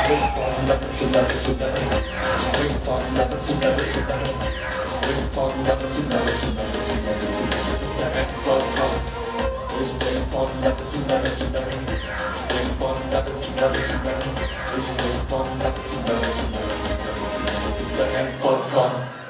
spring von Level zu Level zu Level. Spring von Level zu Level zu Level. Spring von Level zu Level zu Level zu Level zu Level. Bis der Endboss kommt. Ich spring von Level zu Level zu Level. Spring von Level zu Level zu Level. Ich spring von Level zu Level zu Level zu Level zu Level. Bis der Endboss kommt.